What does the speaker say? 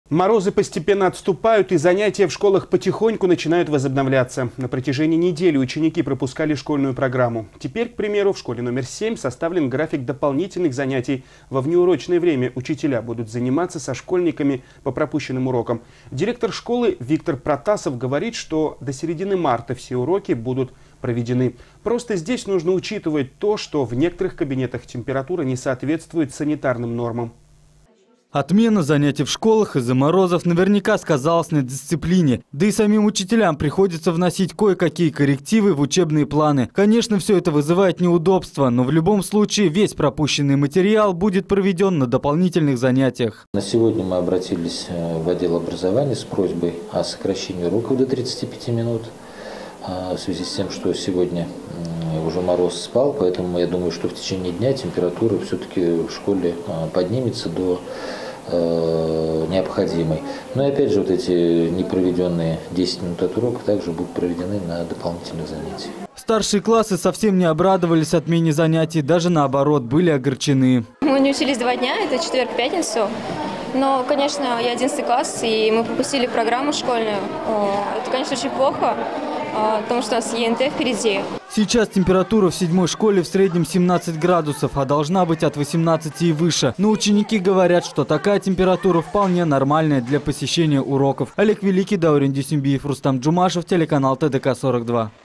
Морозы постепенно отступают, и занятия в школах потихоньку начинают возобновляться. На протяжении недели ученики пропускали школьную программу. Теперь, к примеру, в школе номер 7 составлен график дополнительных занятий. Во внеурочное время учителя будут заниматься со школьниками по пропущенным урокам. Директор школы Виктор Протасов говорит, что до середины марта все уроки будут проведены. Просто здесь нужно учитывать то, что в некоторых кабинетах температура не соответствует санитарным нормам. Отмена занятий в школах из-за морозов наверняка сказалась на дисциплине. Да и самим учителям приходится вносить кое-какие коррективы в учебные планы. Конечно, все это вызывает неудобства, но в любом случае весь пропущенный материал будет проведен на дополнительных занятиях. На сегодня мы обратились в отдел образования с просьбой о сокращении уроков до 35 минут. В связи с тем, что сегодня уже мороз спал, поэтому я думаю, что в течение дня температура все-таки в школе поднимется до необходимой. Но и опять же, вот эти непроведенные 10 минут от урока также будут проведены на дополнительных занятиях. Старшие классы совсем не обрадовались отмене занятий, даже наоборот, были огорчены. Мы не учились 2 дня, это четверг, пятницу. Но, конечно, я 11 класс, и мы пропустили программу школьную. Это, конечно, очень плохо, потому что у нас ЕНТ впереди. Сейчас температура в 7-й школе в среднем 17 градусов, а должна быть от 18 и выше. Но ученики говорят, что такая температура вполне нормальная для посещения уроков. Олег Великий, Даурен Дюсембиев, Рустам Джумашев, телеканал ТДК-42.